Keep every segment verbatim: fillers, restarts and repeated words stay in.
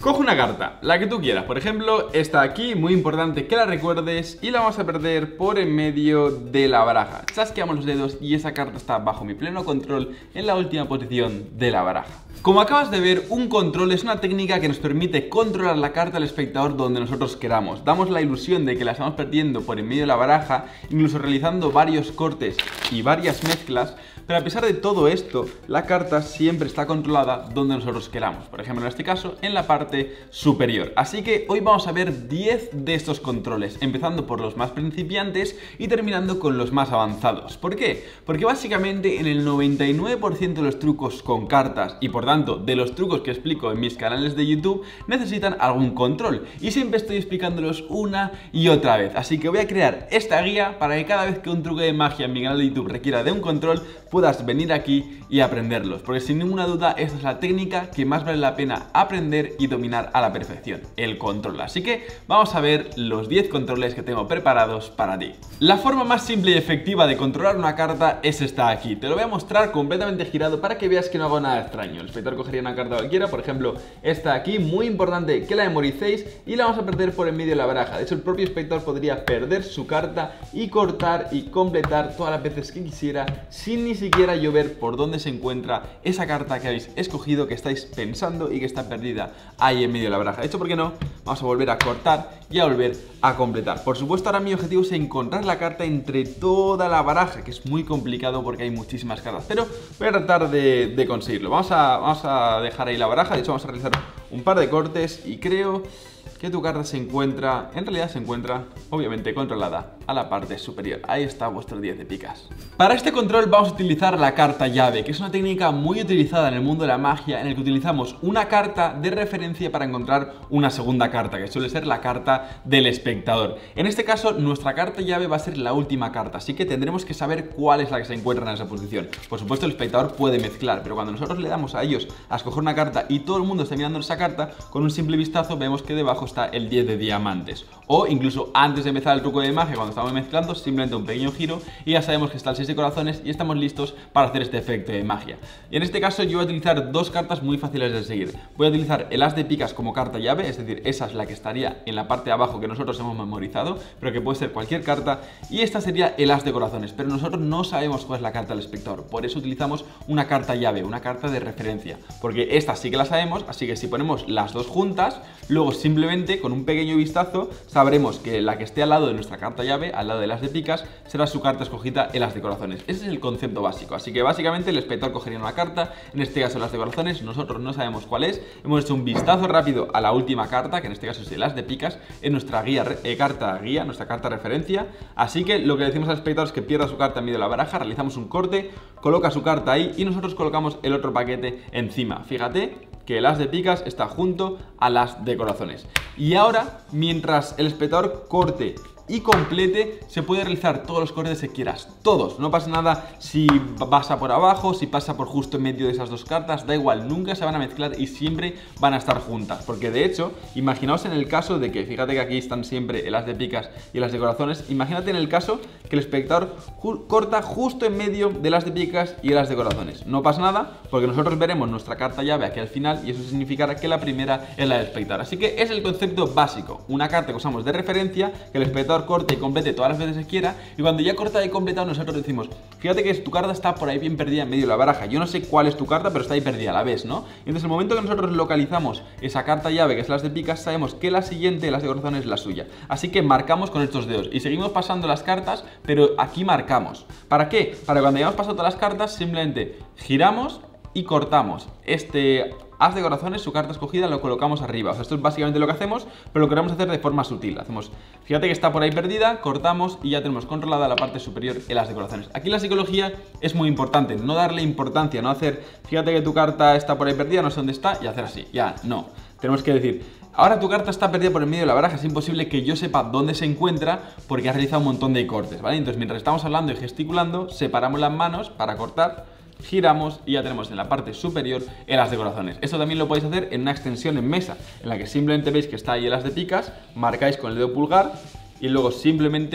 Coge una carta, la que tú quieras, por ejemplo, esta aquí, muy importante que la recuerdes, y la vamos a perder por en medio de la baraja. Chasqueamos los dedos y esa carta está bajo mi pleno control en la última posición de la baraja. Como acabas de ver, un control es una técnica que nos permite controlar la carta al espectador donde nosotros queramos. Damos la ilusión de que la estamos perdiendo por en medio de la baraja, incluso realizando varios cortes y varias mezclas, pero a pesar de todo esto, la carta siempre está controlada donde nosotros queramos. Por ejemplo, en este caso, en la parte superior. Así que hoy vamos a ver diez de estos controles, empezando por los más principiantes y terminando con los más avanzados. ¿Por qué? Porque básicamente en el noventa y nueve por ciento de los trucos con cartas y por tanto de los trucos que explico en mis canales de YouTube necesitan algún control y siempre estoy explicándolos una y otra vez. Así que voy a crear esta guía para que cada vez que un truco de magia en mi canal de YouTube requiera de un control puedas venir aquí y aprenderlos, porque sin ninguna duda esta es la técnica que más vale la pena aprender y dominar a la perfección, el control. Así que vamos a ver los diez controles que tengo preparados para ti. La forma más simple y efectiva de controlar una carta es esta aquí. Te lo voy a mostrar completamente girado para que veas que no hago nada extraño. El espectador cogería una carta cualquiera, por ejemplo esta aquí, muy importante que la memoricéis, y la vamos a perder por en medio de la baraja. De hecho, el propio espectador podría perder su carta y cortar y completar todas las veces que quisiera sin ni siquiera yo ver por dónde se encuentra esa carta que habéis escogido, que estáis pensando y que está perdida ahí en medio de la baraja. De hecho, ¿por qué no? Vamos a volver a cortar y a volver a completar. Por supuesto, ahora mi objetivo es encontrar la carta entre toda la baraja, que es muy complicado porque hay muchísimas cartas, pero voy a tratar de, de conseguirlo. Vamos a, vamos a dejar ahí la baraja. De hecho, vamos a realizar un par de cortes y creo que tu carta se encuentra, en realidad se encuentra obviamente controlada a la parte superior. Ahí está vuestro diez de picas. Para este control vamos a utilizar la carta llave, que es una técnica muy utilizada en el mundo de la magia, en el que utilizamos una carta de referencia para encontrar una segunda carta, que suele ser la carta del espectador. En este caso, nuestra carta llave va a ser la última carta, así que tendremos que saber cuál es la que se encuentra en esa posición. Por supuesto, el espectador puede mezclar, pero cuando nosotros le damos a ellos a escoger una carta y todo el mundo está mirando esa carta, con un simple vistazo vemos que debajo está el diez de diamantes. O incluso antes de empezar el truco de magia, cuando estamos mezclando, simplemente un pequeño giro y ya sabemos que está el seis de corazones y estamos listos para hacer este efecto de magia. Y en este caso yo voy a utilizar dos cartas muy fáciles de seguir. Voy a utilizar el as de picas como carta llave, es decir, esa es la que estaría en la parte de abajo que nosotros hemos memorizado, pero que puede ser cualquier carta, y esta sería el as de corazones, pero nosotros no sabemos cuál es la carta del espectador, por eso utilizamos una carta llave, una carta de referencia, porque esta sí que la sabemos, así que si ponemos las dos juntas, luego simplemente con un pequeño vistazo sabremos que la que esté al lado de nuestra carta llave, al lado del as de picas, será su carta escogida, el as de corazones. Ese es el concepto básico, así que básicamente el espectador cogería una carta, en este caso el as de corazones, nosotros no sabemos cuál es, hemos hecho un vistazo rápido a la última carta, que en este caso es el as de picas, en nuestra guía, eh, carta guía, nuestra carta referencia, así que lo que le decimos al espectador es que pierda su carta en medio de la baraja, realizamos un corte, coloca su carta ahí y nosotros colocamos el otro paquete encima. Fíjate que el as de picas está junto al as de corazones. Y ahora, mientras el espectador corte y complete, se puede realizar todos los cortes que quieras, todos, no pasa nada si pasa por abajo, si pasa por justo en medio de esas dos cartas, da igual, nunca se van a mezclar y siempre van a estar juntas, porque de hecho, imaginaos en el caso de que, fíjate que aquí están siempre el as de picas y el as de corazones, imagínate en el caso que el espectador ju corta justo en medio del as de picas y el as de corazones, no pasa nada, porque nosotros veremos nuestra carta llave aquí al final y eso significará que la primera es la del espectador, así que es el concepto básico, una carta que usamos de referencia, que el espectador corte y complete todas las veces que quiera, y cuando ya corta y completado nosotros decimos, fíjate que tu carta está por ahí bien perdida en medio de la baraja, yo no sé cuál es tu carta, pero está ahí perdida, la ves, ¿no? Y entonces el momento que nosotros localizamos esa carta llave, que es las de picas, sabemos que la siguiente, las de corazones, es la suya, así que marcamos con estos dedos y seguimos pasando las cartas, pero aquí marcamos. ¿Para qué? Para cuando hayamos pasado todas las cartas, simplemente giramos y cortamos este as de corazones, su carta escogida, lo colocamos arriba. O sea, esto es básicamente lo que hacemos, pero lo queremos hacer de forma sutil. Hacemos, fíjate que está por ahí perdida, cortamos y ya tenemos controlada la parte superior, el as de corazones. Aquí la psicología es muy importante, no darle importancia, no hacer, fíjate que tu carta está por ahí perdida, no sé dónde está, y hacer así, ya, no. Tenemos que decir, ahora tu carta está perdida por el medio de la baraja, es imposible que yo sepa dónde se encuentra porque has realizado un montón de cortes, ¿vale? Entonces, mientras estamos hablando y gesticulando, separamos las manos para cortar, giramos y ya tenemos en la parte superior el as de corazones. Esto también lo podéis hacer en una extensión en mesa, en la que simplemente veis que está ahí el as de picas, marcáis con el dedo pulgar y luego simplemente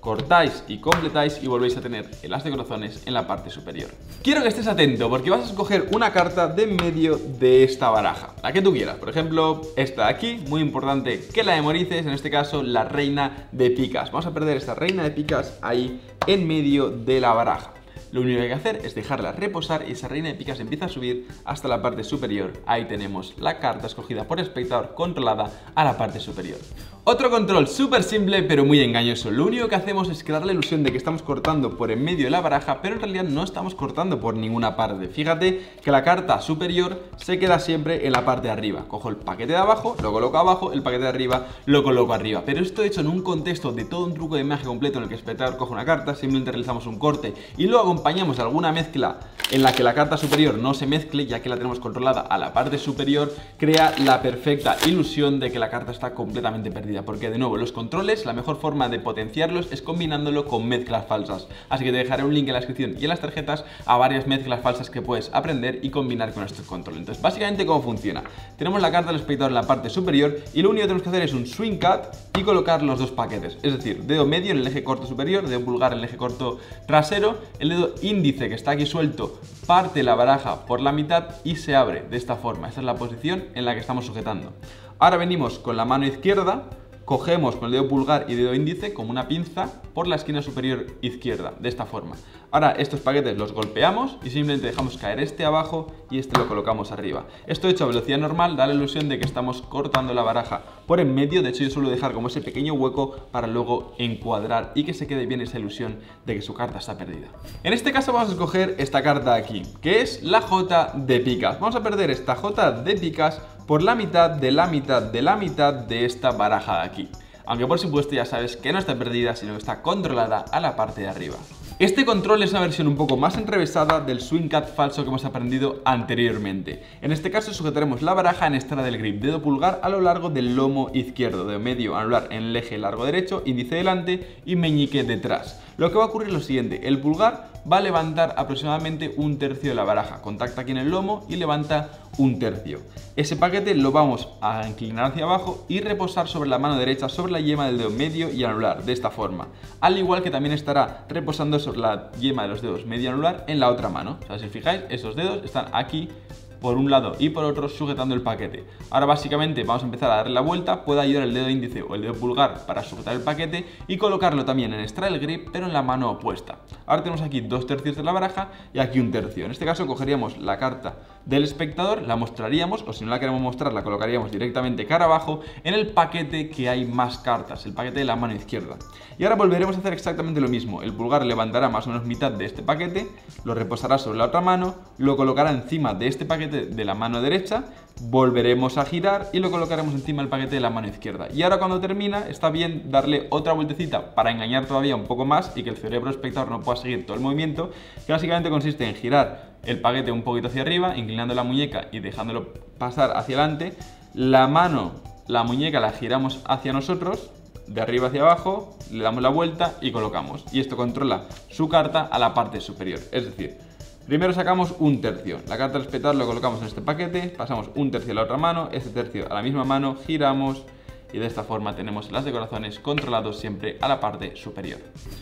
cortáis y completáis y volvéis a tener el as de corazones en la parte superior. Quiero que estés atento porque vas a escoger una carta de en medio de esta baraja, la que tú quieras. Por ejemplo, esta de aquí, muy importante que la memorices, en este caso la reina de picas. Vamos a perder esta reina de picas ahí en medio de la baraja. Lo único que hay que hacer es dejarla reposar y esa reina de picas empieza a subir hasta la parte superior. Ahí tenemos la carta escogida por el espectador controlada a la parte superior. Otro control súper simple pero muy engañoso. Lo único que hacemos es crear la ilusión de que estamos cortando por en medio de la baraja, pero en realidad no estamos cortando por ninguna parte. Fíjate que la carta superior se queda siempre en la parte de arriba. Cojo el paquete de abajo, lo coloco abajo, el paquete de arriba lo coloco arriba. Pero esto hecho en un contexto de todo un truco de magia completo en el que el espectador coge una carta, simplemente realizamos un corte y luego acompañamos de alguna mezcla en la que la carta superior no se mezcle, ya que la tenemos controlada a la parte superior, crea la perfecta ilusión de que la carta está completamente perdida. Porque de nuevo, los controles, la mejor forma de potenciarlos es combinándolo con mezclas falsas. Así que te dejaré un link en la descripción y en las tarjetas a varias mezclas falsas que puedes aprender y combinar con estos controles. Entonces, básicamente, ¿cómo funciona? Tenemos la carta del espectador en la parte superior y lo único que tenemos que hacer es un swing cut y colocar los dos paquetes. Es decir, dedo medio en el eje corto superior, dedo pulgar en el eje corto trasero, el dedo índice que está aquí suelto parte la baraja por la mitad y se abre de esta forma. Esta es la posición en la que estamos sujetando. Ahora venimos con la mano izquierda, cogemos con el dedo pulgar y dedo índice como una pinza por la esquina superior izquierda, de esta forma. Ahora estos paquetes los golpeamos y simplemente dejamos caer este abajo y este lo colocamos arriba. Esto hecho a velocidad normal da la ilusión de que estamos cortando la baraja por en medio. De hecho, yo suelo dejar como ese pequeño hueco para luego encuadrar y que se quede bien esa ilusión de que su carta está perdida. En este caso vamos a escoger esta carta de aquí, que es la J de picas. Vamos a perder esta J de picas por la mitad de la mitad de la mitad de esta baraja de aquí. Aunque por supuesto ya sabes que no está perdida, sino que está controlada a la parte de arriba. Este control es una versión un poco más enrevesada del swing cut falso que hemos aprendido anteriormente. En este caso sujetaremos la baraja en escala del grip, dedo pulgar a lo largo del lomo izquierdo, dedo medio anular en el eje largo derecho, índice delante y meñique detrás. Lo que va a ocurrir es lo siguiente: el pulgar va a levantar aproximadamente un tercio de la baraja, contacta aquí en el lomo y levanta un tercio. Ese paquete lo vamos a inclinar hacia abajo y reposar sobre la mano derecha, sobre la yema del dedo medio y anular, de esta forma. Al igual que también estará reposando sobre la yema de los dedos medio y anular en la otra mano. O sea, si os fijáis, esos dedos están aquí por un lado y por otro sujetando el paquete. Ahora básicamente vamos a empezar a darle la vuelta. Puede ayudar el dedo índice o el dedo pulgar para sujetar el paquete y colocarlo también en straddle grip, pero en la mano opuesta. Ahora tenemos aquí dos tercios de la baraja y aquí un tercio. En este caso cogeríamos la carta del espectador, la mostraríamos, o si no la queremos mostrar, la colocaríamos directamente cara abajo en el paquete que hay más cartas, el paquete de la mano izquierda. Y ahora volveremos a hacer exactamente lo mismo. El pulgar levantará más o menos mitad de este paquete, lo reposará sobre la otra mano, lo colocará encima de este paquete de la mano derecha, volveremos a girar y lo colocaremos encima del paquete de la mano izquierda. Y ahora cuando termina está bien darle otra vueltecita para engañar todavía un poco más y que el cerebro espectador no pueda seguir todo el movimiento, que básicamente consiste en girar el paquete un poquito hacia arriba, inclinando la muñeca y dejándolo pasar hacia adelante. La mano, la muñeca la giramos hacia nosotros, de arriba hacia abajo, le damos la vuelta y colocamos. Y esto controla su carta a la parte superior. Es decir, primero sacamos un tercio, la carta del espectador lo colocamos en este paquete, pasamos un tercio a la otra mano, este tercio a la misma mano, giramos y de esta forma tenemos las de corazones controlados siempre a la parte superior.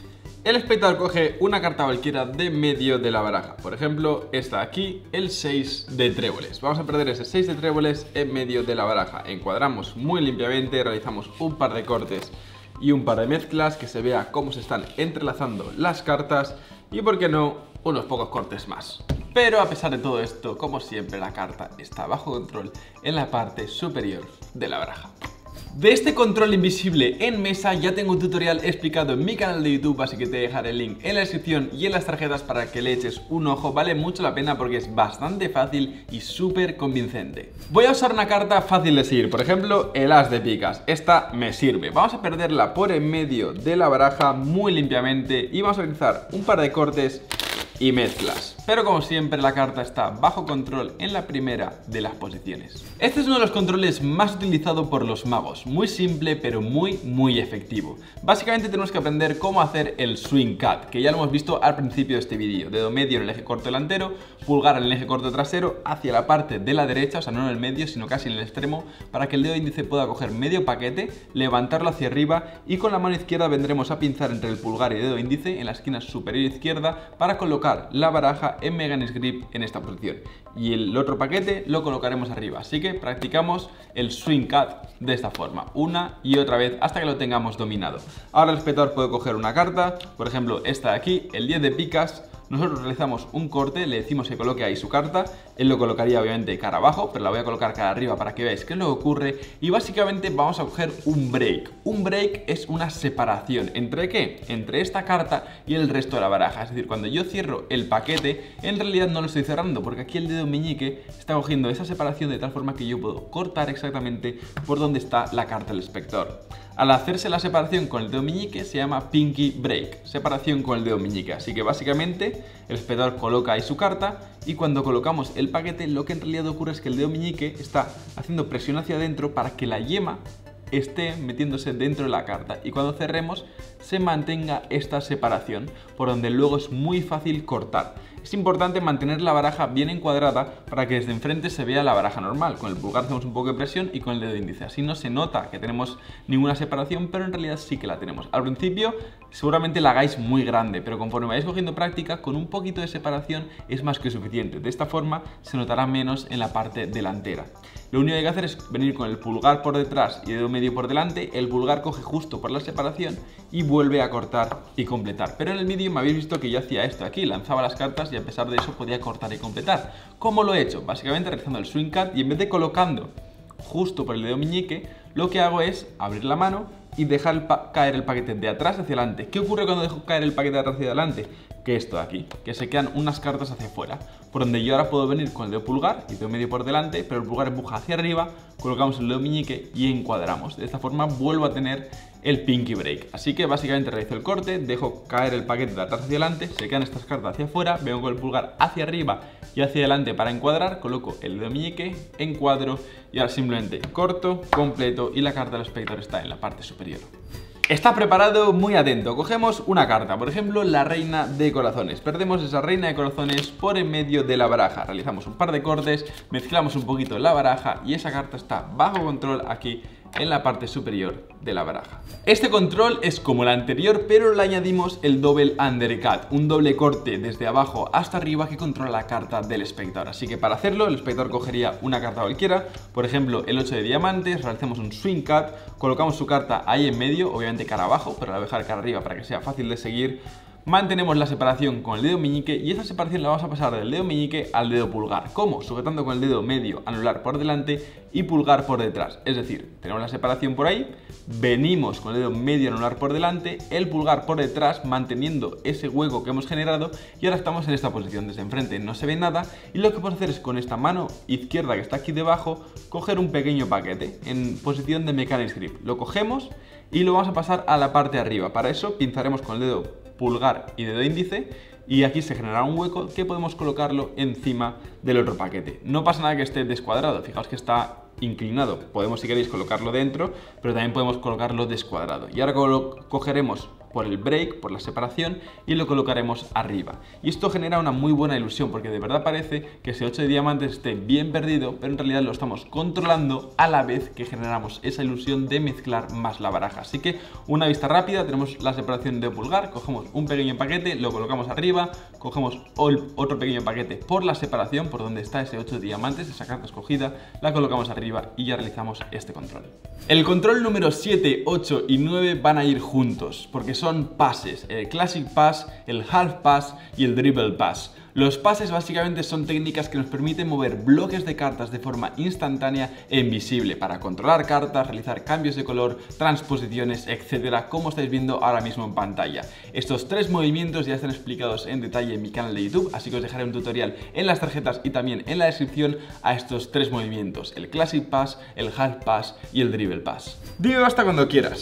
El espectador coge una carta cualquiera de medio de la baraja. Por ejemplo, esta de aquí, el seis de tréboles. Vamos a perder ese seis de tréboles en medio de la baraja. Encuadramos muy limpiamente, realizamos un par de cortes y un par de mezclas, que se vea cómo se están entrelazando las cartas y, por qué no, unos pocos cortes más. Pero a pesar de todo esto, como siempre, la carta está bajo control en la parte superior de la baraja. De este control invisible en mesa ya tengo un tutorial explicado en mi canal de YouTube, así que te dejaré el link en la descripción y en las tarjetas para que le eches un ojo. Vale mucho la pena porque es bastante fácil y súper convincente. Voy a usar una carta fácil de seguir, por ejemplo el as de picas. Esta me sirve. Vamos a perderla por en medio de la baraja muy limpiamente y vamos a realizar un par de cortes y mezclas. Pero como siempre la carta está bajo control en la primera de las posiciones. Este es uno de los controles más utilizados por los magos, muy simple pero muy muy efectivo. Básicamente tenemos que aprender cómo hacer el swing cut, que ya lo hemos visto al principio de este vídeo. Dedo medio en el eje corto delantero, pulgar en el eje corto trasero hacia la parte de la derecha, o sea no en el medio sino casi en el extremo, para que el dedo índice pueda coger medio paquete, levantarlo hacia arriba y con la mano izquierda vendremos a pinzar entre el pulgar y el dedo índice en la esquina superior izquierda para colocar la baraja en Mega Nice Grip en esta posición, y el otro paquete lo colocaremos arriba. Así que practicamos el swing cut de esta forma, una y otra vez hasta que lo tengamos dominado. Ahora el espectador puede coger una carta, por ejemplo esta de aquí, el diez de picas. Nosotros realizamos un corte, le decimos que coloque ahí su carta, él lo colocaría obviamente cara abajo, pero la voy a colocar cara arriba para que veáis qué es lo que ocurre. Y básicamente vamos a coger un break. Un break es una separación, ¿entre qué? Entre esta carta y el resto de la baraja. Es decir, cuando yo cierro el paquete, en realidad no lo estoy cerrando, porque aquí el dedo meñique está cogiendo esa separación de tal forma que yo puedo cortar exactamente por donde está la carta del espectador. Al hacerse la separación con el dedo meñique se llama pinky break, separación con el dedo meñique. Así que básicamente el espectador coloca ahí su carta y cuando colocamos el paquete lo que en realidad ocurre es que el dedo meñique está haciendo presión hacia adentro para que la yema esté metiéndose dentro de la carta y cuando cerremos se mantenga esta separación por donde luego es muy fácil cortar. Es importante mantener la baraja bien encuadrada para que desde enfrente se vea la baraja normal. Con el pulgar hacemos un poco de presión y con el dedo índice. Así no se nota que tenemos ninguna separación, pero en realidad sí que la tenemos. Al principio seguramente la hagáis muy grande, pero conforme vayáis cogiendo práctica, con un poquito de separación es más que suficiente. De esta forma se notará menos en la parte delantera. Lo único que hay que hacer es venir con el pulgar por detrás y el dedo medio por delante. El pulgar coge justo por la separación y vuelve a cortar y completar. Pero en el vídeo me habéis visto que yo hacía esto aquí, lanzaba las cartas y a pesar de eso podía cortar y completar. ¿Cómo lo he hecho? Básicamente realizando el swing cut y en vez de colocando justo por el dedo meñique, lo que hago es abrir la mano y dejar el caer el paquete de atrás hacia adelante. ¿Qué ocurre cuando dejo caer el paquete de atrás hacia adelante? Que esto de aquí, que se quedan unas cartas hacia afuera, por donde yo ahora puedo venir con el dedo pulgar y dedo medio por delante, pero el pulgar empuja hacia arriba, colocamos el dedo meñique y encuadramos. De esta forma vuelvo a tener el pinky break. Así que básicamente realizo el corte, dejo caer el paquete de atrás hacia adelante, se quedan estas cartas hacia afuera, vengo con el pulgar hacia arriba y hacia adelante para encuadrar, coloco el dedo meñique, encuadro y ahora simplemente corto, completo y la carta del espectador está en la parte superior. Está preparado, muy atento. Cogemos una carta, por ejemplo la reina de corazones. Perdemos esa reina de corazones por en medio de la baraja. Realizamos un par de cortes, mezclamos un poquito la baraja y esa carta está bajo control aquí en la parte superior de la baraja. Este control es como el anterior, pero le añadimos el double undercut, un doble corte desde abajo hasta arriba que controla la carta del espectador. Así que para hacerlo el espectador cogería una carta cualquiera, por ejemplo el ocho de diamantes, realizamos un swing cut, colocamos su carta ahí en medio, obviamente cara abajo, pero la voy a dejar cara arriba para que sea fácil de seguir. Mantenemos la separación con el dedo meñique y esa separación la vamos a pasar del dedo meñique al dedo pulgar. ¿Cómo? Sujetando con el dedo medio anular por delante y pulgar por detrás. Es decir, tenemos la separación por ahí, venimos con el dedo medio anular por delante, el pulgar por detrás manteniendo ese hueco que hemos generado y ahora estamos en esta posición. Desde enfrente no se ve nada y lo que podemos hacer es con esta mano izquierda que está aquí debajo coger un pequeño paquete en posición de Mega Nice Grip. Lo cogemos y lo vamos a pasar a la parte de arriba. Para eso pinzaremos con el dedo pulgar y dedo índice y aquí se generará un hueco que podemos colocarlo encima del otro paquete. No pasa nada que esté descuadrado, fijaos que está inclinado, podemos si queréis colocarlo dentro, pero también podemos colocarlo descuadrado. Y ahora lo cogeremos por el break, por la separación y lo colocaremos arriba. Y esto genera una muy buena ilusión porque de verdad parece que ese ocho de diamantes esté bien perdido, pero en realidad lo estamos controlando a la vez que generamos esa ilusión de mezclar más la baraja. Así que una vista rápida, tenemos la separación de pulgar, cogemos un pequeño paquete, lo colocamos arriba, cogemos otro pequeño paquete por la separación, por donde está ese ocho de diamantes, esa carta escogida, la colocamos arriba y ya realizamos este control. El control número siete, ocho y nueve van a ir juntos porque son pases, el Classic Pass, el Half Pass y el Dribble Pass. Los pases básicamente son técnicas que nos permiten mover bloques de cartas de forma instantánea e invisible para controlar cartas, realizar cambios de color, transposiciones, etcétera, como estáis viendo ahora mismo en pantalla. Estos tres movimientos ya están explicados en detalle en mi canal de YouTube, así que os dejaré un tutorial en las tarjetas y también en la descripción a estos tres movimientos, el Classic Pass, el Half Pass y el Dribble Pass. Dime basta cuando quieras.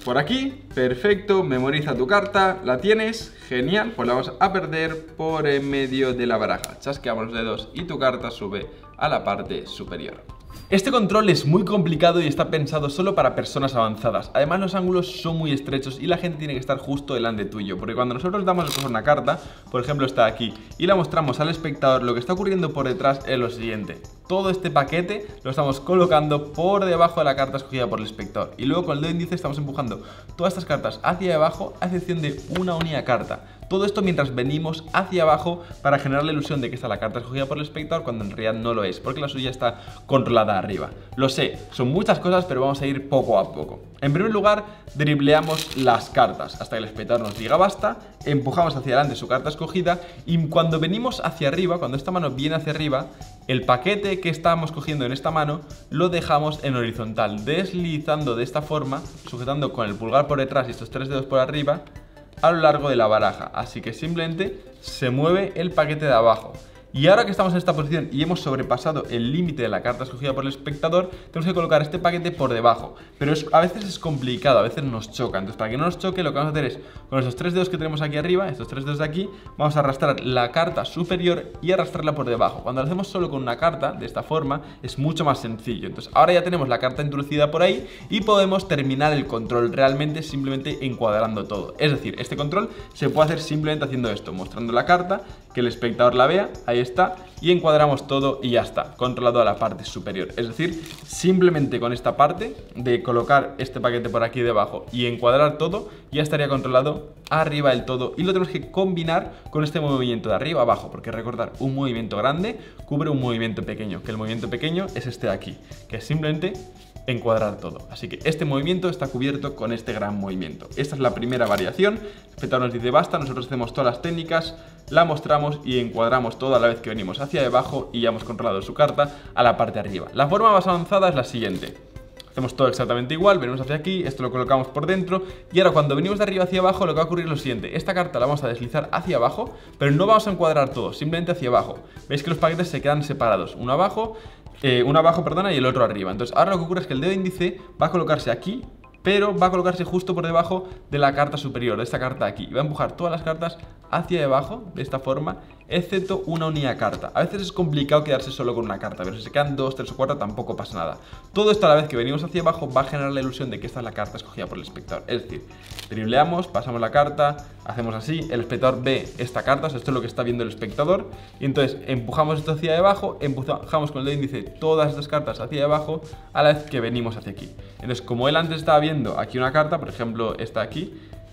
por aquí, perfecto, memoriza tu carta, la tienes, genial, pues la vamos a perder por en medio de la baraja. Chasqueamos los dedos y tu carta sube a la parte superior. Este control es muy complicado y está pensado solo para personas avanzadas. Además, los ángulos son muy estrechos y la gente tiene que estar justo delante tuyo, porque cuando nosotros damos una carta, por ejemplo está aquí, y la mostramos al espectador, lo que está ocurriendo por detrás es lo siguiente: todo este paquete lo estamos colocando por debajo de la carta escogida por el espectador, y luego con el dedo índice estamos empujando todas estas cartas hacia abajo, a excepción de una única carta. Todo esto mientras venimos hacia abajo para generar la ilusión de que está la carta escogida por el espectador, cuando en realidad no lo es, porque la suya está controlada arriba. Lo sé, son muchas cosas, pero vamos a ir poco a poco. En primer lugar, dribleamos las cartas hasta que el espectador nos diga basta, empujamos hacia adelante su carta escogida, y cuando venimos hacia arriba, cuando esta mano viene hacia arriba, el paquete que estamos cogiendo en esta mano lo dejamos en horizontal, deslizando de esta forma, sujetando con el pulgar por detrás y estos tres dedos por arriba, a lo largo de la baraja. Así que simplemente se mueve el paquete de abajo. Y ahora que estamos en esta posición y hemos sobrepasado el límite de la carta escogida por el espectador, tenemos que colocar este paquete por debajo. Pero es, a veces es complicado, a veces nos choca. Entonces, para que no nos choque, lo que vamos a hacer es, con esos tres dedos que tenemos aquí arriba, estos tres dedos de aquí, vamos a arrastrar la carta superior y arrastrarla por debajo. Cuando lo hacemos solo con una carta, de esta forma, es mucho más sencillo. Entonces, ahora ya tenemos la carta introducida por ahí y podemos terminar el control realmente simplemente encuadrando todo. Es decir, este control se puede hacer simplemente haciendo esto, mostrando la carta, que el espectador la vea, ahí está, y encuadramos todo y ya está, controlado a la parte superior. Es decir, simplemente con esta parte de colocar este paquete por aquí debajo y encuadrar todo, ya estaría controlado arriba del todo, y lo tenemos que combinar con este movimiento de arriba a abajo, porque recordar, un movimiento grande cubre un movimiento pequeño, que el movimiento pequeño es este de aquí, que es simplemente encuadrar todo. Así que este movimiento está cubierto con este gran movimiento. Esta es la primera variación. El espectador nos dice basta, nosotros hacemos todas las técnicas, la mostramos y encuadramos todo a la vez que venimos hacia debajo y ya hemos controlado su carta a la parte de arriba. La forma más avanzada es la siguiente: hacemos todo exactamente igual, venimos hacia aquí, esto lo colocamos por dentro, y ahora cuando venimos de arriba hacia abajo lo que va a ocurrir es lo siguiente: esta carta la vamos a deslizar hacia abajo, pero no vamos a encuadrar todo, simplemente hacia abajo. Veis que los paquetes se quedan separados, uno abajo, eh, uno abajo, perdona, y el otro arriba. Entonces ahora lo que ocurre es que el dedo índice va a colocarse aquí, pero va a colocarse justo por debajo de la carta superior, de esta carta de aquí, y va a empujar todas las cartas hacia debajo, de esta forma, excepto una única carta. A veces es complicado quedarse solo con una carta, pero si se quedan dos, tres o cuatro tampoco pasa nada. Todo esto a la vez que venimos hacia abajo va a generar la ilusión de que esta es la carta escogida por el espectador. Es decir, dribleamos, pasamos la carta, hacemos así, el espectador ve esta carta, o sea, esto es lo que está viendo el espectador, y entonces empujamos esto hacia debajo, empujamos con el dedo índice todas estas cartas hacia debajo a la vez que venimos hacia aquí. Entonces, como él antes estaba viendo aquí una carta, por ejemplo esta aquí,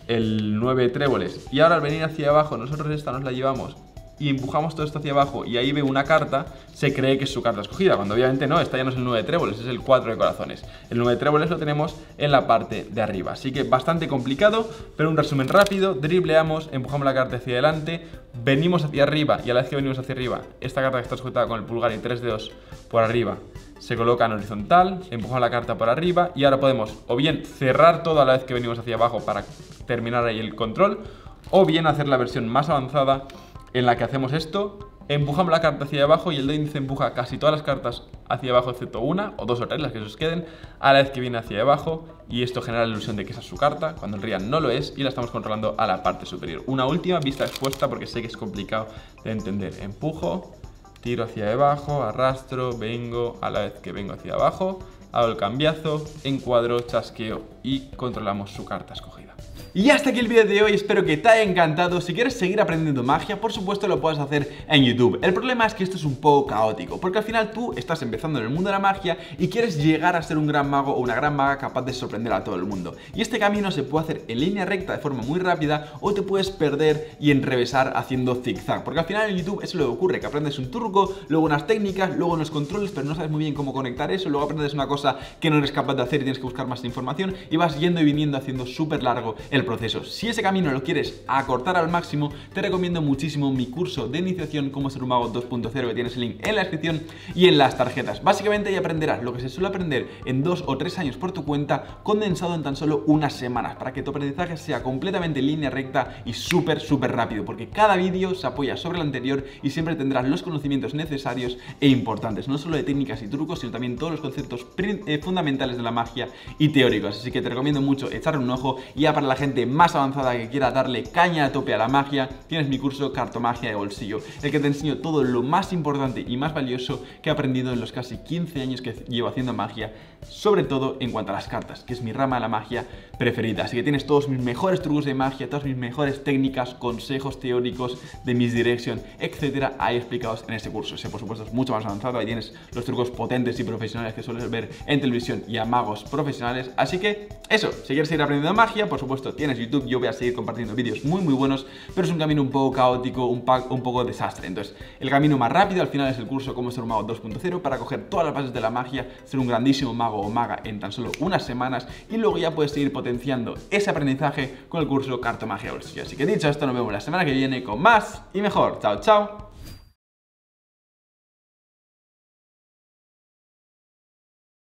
el nueve de tréboles, y ahora al venir hacia abajo nosotros esta nos la llevamos y empujamos todo esto hacia abajo y ahí ve una carta, se cree que es su carta escogida, cuando obviamente no, esta ya no es el nueve de tréboles, es el cuatro de corazones. El nueve de tréboles lo tenemos en la parte de arriba, así que bastante complicado, pero un resumen rápido: dribleamos, empujamos la carta hacia adelante, venimos hacia arriba, y a la vez que venimos hacia arriba, esta carta que está sujetada con el pulgar y tres dedos por arriba se coloca en horizontal, empujamos la carta por arriba, y ahora podemos o bien cerrar todo a la vez que venimos hacia abajo para terminar ahí el control, o bien hacer la versión más avanzada en la que hacemos esto, empujamos la carta hacia abajo y el dedo índice empuja casi todas las cartas hacia abajo excepto una o dos o tres, las que se os queden, a la vez que viene hacia abajo, y esto genera la ilusión de que esa es su carta, cuando en realidad no lo es, y la estamos controlando a la parte superior. Una última vista expuesta porque sé que es complicado de entender: empujo, tiro hacia abajo, arrastro, vengo, a la vez que vengo hacia abajo, hago el cambiazo, encuadro, chasqueo y controlamos su carta escogida. Y hasta aquí el vídeo de hoy, espero que te haya encantado. Si quieres seguir aprendiendo magia, por supuesto lo puedes hacer en YouTube. El problema es que esto es un poco caótico, porque al final tú estás empezando en el mundo de la magia y quieres llegar a ser un gran mago o una gran maga capaz de sorprender a todo el mundo. Y este camino se puede hacer en línea recta de forma muy rápida, o te puedes perder y enrevesar haciendo zigzag, porque al final en YouTube eso es lo que ocurre, que aprendes un truco, luego unas técnicas, luego unos controles, pero no sabes muy bien cómo conectar eso, luego aprendes una cosa que no eres capaz de hacer y tienes que buscar más información, y vas yendo y viniendo haciendo súper largo el proceso. Si ese camino lo quieres acortar al máximo, te recomiendo muchísimo mi curso de iniciación Cómo ser un mago dos punto cero, que tienes el link en la descripción y en las tarjetas. Básicamente ahí aprenderás lo que se suele aprender en dos o tres años por tu cuenta, condensado en tan solo unas semanas, para que tu aprendizaje sea completamente en línea recta y súper súper rápido, porque cada vídeo se apoya sobre el anterior y siempre tendrás los conocimientos necesarios e importantes, no solo de técnicas y trucos, sino también todos los conceptos eh, fundamentales de la magia y teóricos. Así que te recomiendo mucho echarle un ojo. Y ya para la gente más avanzada que quiera darle caña a tope a la magia, tienes mi curso Cartomagia de Bolsillo, el que te enseño todo lo más importante y más valioso que he aprendido en los casi quince años que llevo haciendo magia, sobre todo en cuanto a las cartas, que es mi rama de la magia preferida. Así que tienes todos mis mejores trucos de magia, todas mis mejores técnicas, consejos teóricos de Misdirection, etcétera, ahí explicados en este curso. Ese, por supuesto, es mucho más avanzado. Ahí tienes los trucos potentes y profesionales que sueles ver en televisión y a magos profesionales. Así que eso, si quieres seguir aprendiendo magia, por supuesto, tienes YouTube. Yo voy a seguir compartiendo vídeos muy muy buenos, pero es un camino un poco caótico, un, un poco desastre. Entonces, el camino más rápido al final es el curso Cómo ser un mago dos punto cero, para coger todas las bases de la magia, ser un grandísimo mago o maga en tan solo unas semanas, y luego ya puedes seguir potenciando ese aprendizaje con el curso Cartomagia de Bolsillo. Así que dicho esto, nos vemos la semana que viene con más y mejor. Chao, chao.